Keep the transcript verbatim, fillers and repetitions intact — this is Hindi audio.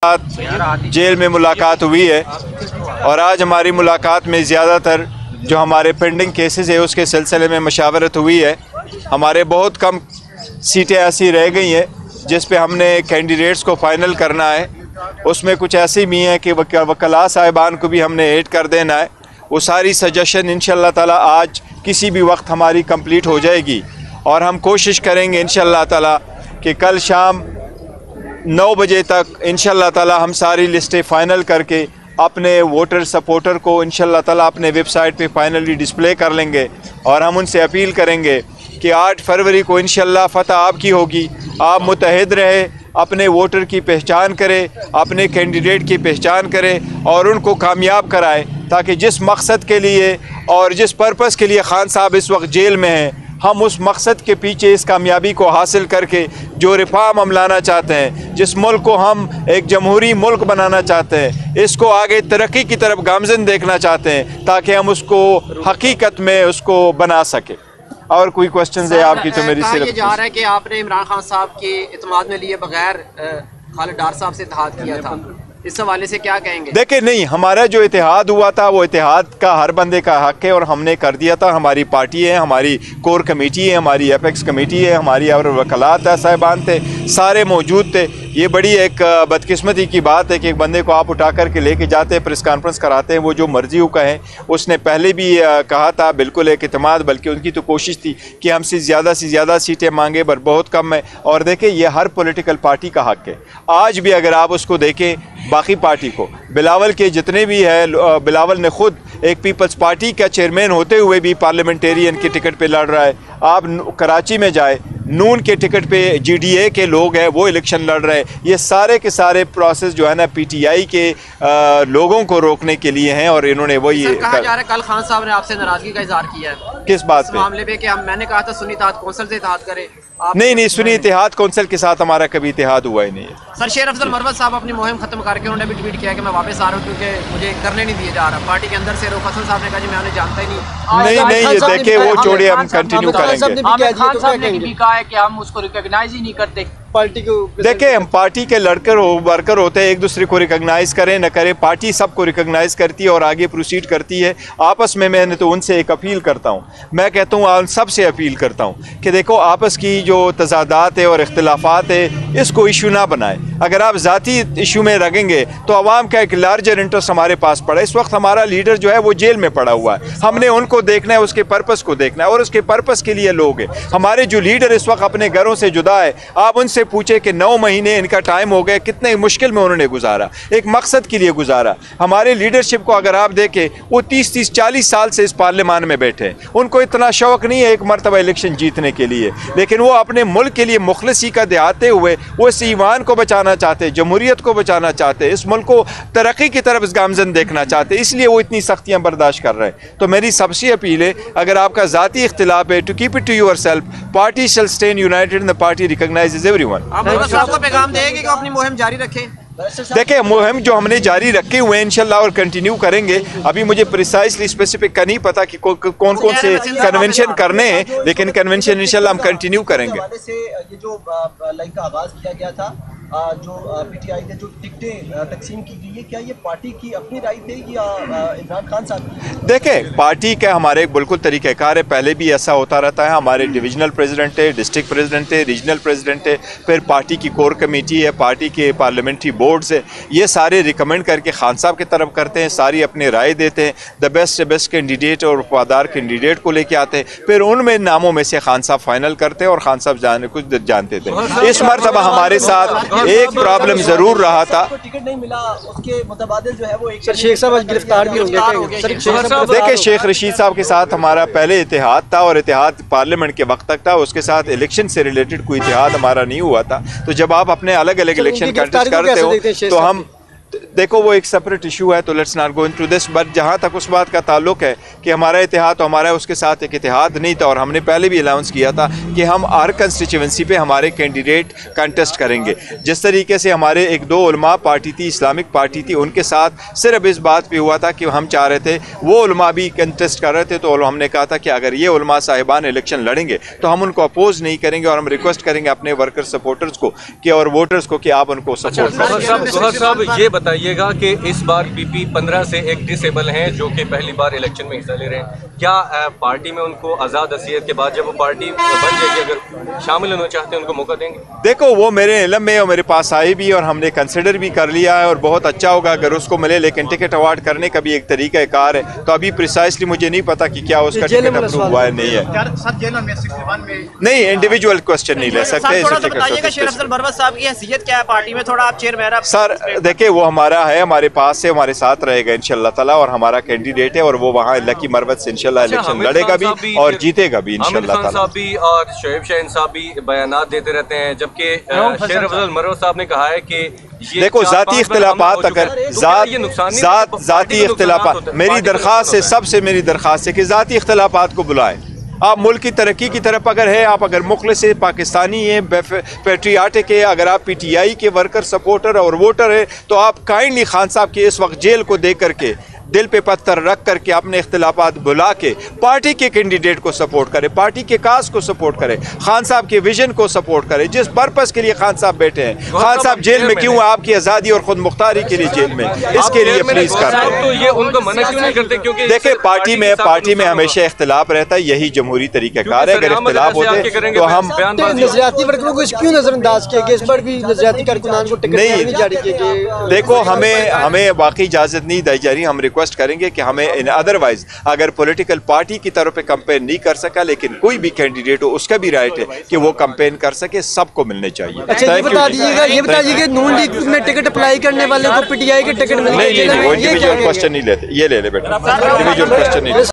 जेल में मुलाकात हुई है और आज हमारी मुलाकात में ज़्यादातर जो हमारे पेंडिंग केसेस है उसके सिलसिले में मशावरत हुई है। हमारे बहुत कम सीटें ऐसी रह गई हैं जिस पे हमने कैंडिडेट्स को फ़ाइनल करना है। उसमें कुछ ऐसी भी हैं कि वकला साहिबान को भी हमने ऐड कर देना है। वो सारी सजेशन इंशाअल्लाह ताला आज किसी भी वक्त हमारी कंप्लीट हो जाएगी और हम कोशिश करेंगे इंशाअल्लाह ताला कि कल शाम नौ बजे तक इंशाअल्लाह ताला हम सारी लिस्टें फ़ाइनल करके अपने वोटर सपोर्टर को इंशाअल्लाह ताला अपने वेबसाइट पे फाइनली डिस्प्ले कर लेंगे और हम उनसे अपील करेंगे कि आठ फरवरी को इंशाअल्लाह फ़तह आपकी होगी। आप मुतहद रहे, अपने वोटर की पहचान करें, अपने कैंडिडेट की पहचान करें और उनको कामयाब कराएं ताकि जिस मकसद के लिए और जिस पर्पज़ के लिए खान साहब इस वक्त जेल में हैं, हम उस मकसद के पीछे इस कामयाबी को हासिल करके जो रिफॉर्म हम लाना चाहते हैं, जिस मुल्क को हम एक जमहूरी मुल्क बनाना चाहते हैं, इसको आगे तरक्की की तरफ गामज़न देखना चाहते हैं ताकि हम उसको हकीकत में उसको बना सकें। और कोई क्वेश्चन है आपकी तो मेरी सिर्फ ये जा रहा है कि आपने इमरान खान साहब के इत्मीनान में लिए बगैर खालिद डार साहब से इत्तेहाद किया था, इस हवाले से क्या कहेंगे? देखिए, नहीं, हमारा जो इत्तेहाद हुआ था वो इत्तेहाद का हर बंदे का हक है और हमने कर दिया था। हमारी पार्टी है, हमारी कोर कमेटी है, हमारी एपेक्स कमेटी है, हमारी और वकलात साहिबान थे, सारे मौजूद थे। ये बड़ी एक बदकिस्मती की बात है कि एक बंदे को आप उठा करके लेके जाते हैं, प्रेस कॉन्फ्रेंस कराते हैं, वो जो मर्जी हो कहें। उसने पहले भी कहा था बिल्कुल एक इत्मीनान, बल्कि उनकी तो कोशिश थी कि हमसे ज़्यादा से ज़्यादा सीटें मांगे, पर बहुत कम है। और देखें, ये हर पॉलिटिकल पार्टी का हक है। आज भी अगर आप उसको देखें, बाकी पार्टी को, बिलावल के जितने भी है, बिलावल ने खुद एक पीपल्स पार्टी का चेयरमैन होते हुए भी पार्लियामेंटेरियन के टिकट पे लड़ रहा है। आप कराची में जाए, नून के टिकट पे जीडीए के लोग हैं, वो इलेक्शन लड़ रहे हैं। ये सारे के सारे प्रोसेस जो है ना पीटीआई के आ, लोगों को रोकने के लिए हैं और इन्होंने वही कहा जा रहा है कल खान साहब ने आपसे नाराजगी का इजहार किया है। किस बात पे? मामले पे कि हम मैंने कहा था सुन्नी इत्तेहाद कौंसिल से इत्तेहाद करें। नहीं नहीं, सुन्नी इत्तेहाद कौंसिल के साथ हमारा कभी इत्तेहाद हुआ ही नहीं है। सर, शेर अफजल मरवत साहब अपनी मुहिम खत्म करके उन्होंने भी ट्वीट किया कि मैं वापस आ रहा हूँ क्योंकि मुझे करने नहीं दिया जा रहा। पार्टी के अंदर से रूफ हसन साहब ने कहा जी मैं उन्हें जानता ही नहीं। नहीं नहीं, ये देखे वो छोड़िए, हम कंटिन्यू करेंगे। खान साहब ने भी कहा है कि हम उसको रिकॉग्नाइज ही नहीं करते पार्टी को। देखें, हम पार्टी के लड़कर हो वर्कर होते हैं, एक दूसरे को रिकॉग्नाइज करें न करें, पार्टी सबको रिकॉग्नाइज करती है और आगे प्रोसीड करती है आपस में। मैंने तो उनसे एक अपील करता हूँ, मैं कहता हूँ उन सब से अपील करता हूँ कि देखो, आपस की जो तजादात है और इख्तिलाफात है, इसको इशू ना बनाएं। अगर आप ज़ाती इशू में रखेंगे तो आवाम का एक लार्जर इंटरेस्ट हमारे पास पड़ा। इस वक्त हमारा लीडर जो है वो जेल में पड़ा हुआ है, हमने उनको देखना है, उसके पर्पज़ को देखना है और उसके पर्पज़ के लिए लोग हैं। हमारे जो लीडर इस वक्त अपने घरों से जुदा है, आप उनसे पूछे कि नौ महीने इनका टाइम हो गया, कितने मुश्किल में उन्होंने गुजारा, एक मकसद के लिए गुजारा। हमारे लीडरशिप को अगर आप देखें, वो तीस तीस चालीस साल से इस पार्लियामान में बैठे हैं, उनको इतना शौक़ नहीं है एक मरतबा इलेक्शन जीतने के लिए, लेकिन वो अपने मुल्क के लिए मुखलिसी का दिखाते हुए वो इस ईमान को बचाना चाहते हैं, जमहूरियत को बचाना चाहते हैं, इस मुल्क को तरक्की की तरफ गामजन देखना चाहते हैं, इसलिए वो इतनी सख्तियाँ बर्दाश्त कर रहे हैं। तो मेरी सबसे अपील है, अगर आपका ज़ाती इख्तिलाफ है, to keep it to your self, party shall stand united and the party recognises everyone. को पैगाम देंगे कि अपनी मुहिम जारी रखें। देखिए, मुहिम जो हमने जारी रखे हुए हैं इंशाल्लाह और कंटिन्यू करेंगे। अभी मुझे प्रिसाइसली स्पेसिफिक का नहीं पता कि कौन कौन कौन से कन्वेंशन करने हैं, लेकिन कन्वेंशन इंशाल्लाह हम कंटिन्यू करेंगे। ये जो लाइन का आगाज किया गया था, जो पीटीआई ने जो टिकटें तकसीम की गई है, क्या ये पार्टी की अपनी राय थी या इमरान खान साहब की? देखें, पार्टी का हमारे बिल्कुल तरीक़ाकार है, पहले भी ऐसा होता रहता है। हमारे डिविजनल प्रेसिडेंट है, डिस्ट्रिक्ट प्रेसिडेंट है, रीजनल प्रेसिडेंट है, फिर पार्टी की कोर कमेटी है, पार्टी के पार्लियामेंट्री बोर्ड्स है, ये सारे रिकमेंड करके खान साहब की तरफ करते हैं, सारी अपनी राय देते हैं, द बेस्ट से बेस्ट कैंडिडेट और वफादार कैंडिडेट को लेके आते हैं, फिर उनमें नामों में से खान साहब फाइनल करते हैं और खान साहब जाने कुछ जानते थे। इस मरतबा हमारे साथ एक प्रॉब्लम जरूर रहा था, टिकट नहीं मिला, उसके मुतबादिल जो है वो एक शेख साहब गिरफ्तार भी हो गए। देखिए, शेख रशीद साहब के साथ हमारा पहले इत्तेहाद था और इत्तेहाद पार्लियामेंट के वक्त तक था, उसके साथ इलेक्शन से रिलेटेड कोई इत्तेहाद हमारा नहीं हुआ था। तो जब आप अपने अलग अलग इलेक्शन कंटेस्ट करते हो तो हम देखो वो एक सेपरेट इशू है, तो let's not go into this. But जहाँ तक उस बात का ताल्लुक है कि हमारा इतिहाद तो हमारा उसके साथ एक इतिहाद नहीं था, और हमने पहले भी अनाउंस किया था कि हम हर कंस्टिट्यूंसी पे हमारे कैंडिडेट कंटेस्ट करेंगे। जिस तरीके से हमारे एक दो उलमा पार्टी थी, इस्लामिक पार्टी थी, उनके साथ सिर्फ इस बात पे हुआ था कि हम चाह रहे थे वो उलमा भी कंटेस्ट कर रहे थे, तो हमने कहा था कि अगर ये उलमा साहिबान इलेक्शन लड़ेंगे तो हम उनको अपोज नहीं करेंगे, और हम रिक्वेस्ट करेंगे अपने वर्कर सपोर्टर्स को कि और वोटर्स को कि आप उनको सपोर्ट करें। गौहर साहब ये बताइएगा कि इस बार पीपी पंद्रह से एक डिसेबल हैं जो कि पहली बार इलेक्शन में हिस्सा ले रहे हैं, क्या आ, पार्टी में उनको आज़ाद हसीयत के बाद जब वो पार्टी बन जाएगी अगर शामिल होना चाहते हैं उनको मौका देंगे? देखो वो मेरे इल्म में और मेरे पास आई भी, और हमने कंसिडर भी कर लिया है, और बहुत अच्छा होगा अगर उसको मिले, लेकिन टिकट अवार्ड करने का भी एक तरीका कार है, तो अभी प्रिसाइसली मुझे नहीं पता कि क्या उसका टिकट अप्रूव हुआ है नहीं है। नहीं, इंडिविजुअल क्वेश्चन नहीं ले सकते। साहब की हैसियत क्या है पार्टी में, थोड़ा आप चेयरमैन? सर देखिए वो हमारा है, हमारे पास से हमारे साथ रहेगा इंशाल्लाह ताला, और हमारा कैंडिडेट है, और वो वहाँ लकी मरवत से इंशाल्लाह इलेक्शन लड़ेगा भी और जीतेगा भी इंशाल्लाह ताला। साहब भी और शोएब शाहीन साहब भी बयानात देते रहते हैं, जबकि शेर अफजल मरवत साहब ने कहा है कि देखो जाती इख्तिलाफात, अगर जात जात जाती इख्तिलाफात, मेरी दरख्वास्त है, सबसे मेरी दरख्वास्त है कि जाती इख्तिलाफात को बुलाएं। आप मुल्क की तरक्की की तरफ अगर है, आप अगर मुखलिस पाकिस्तानी हैं, पेट्रियाटिक है, अगर आप पीटीआई के वर्कर सपोर्टर और वोटर है, तो आप काइंडली खान साहब के इस वक्त जेल को देख करके, दिल पे पत्थर रख करके, अपने इख्तिलाफात बुला के पार्टी के कैंडिडेट को सपोर्ट करे, पार्टी के काज को सपोर्ट करे, खान साहब के विजन को सपोर्ट करे, जिस पर्पस के लिए खान साहब बैठे हैं। खान साहब जेल में क्यों? आपकी आज़ादी और खुद मुख्तारी के लिए जेल में, इसके लिए प्लीज कर तो ये उनको मना क्यों नहीं करते? क्योंकि देखिए पार्टी में पार्टी में हमेशा इख्तिलाफ रहता है, यही जमहूरी तरीक़ाकार है। अगर इख्तिलाफ होते तो हम नजरियाती वर्करों को क्यों नजरअंदाज किया गया? इस पर भी नजरियाती कारकुनान को टिकट नहीं जारी किए गए। देखो हमें हमें बाकी इजाज़त नहीं दी जा रही, हम रिक्वेस्ट करेंगे कि हमें अदरवाइज अगर पॉलिटिकल पार्टी की तरफ पे कंपेन नहीं कर सका, लेकिन कोई भी कैंडिडेट हो उसका भी राइट है कि वो कंपेन कर सके, सबको मिलने चाहिए। अच्छा ये बता दीजिएगा ये बता दीजिए नून लीग में टिकट अप्लाई करने वाले को पीटीआई के टिकट मिलेंगे? नहीं नहीं, वो इंडिविजुअल क्वेश्चन नहीं लेते, ये ले ले बेटा, इंडिविजुअल क्वेश्चन नहीं।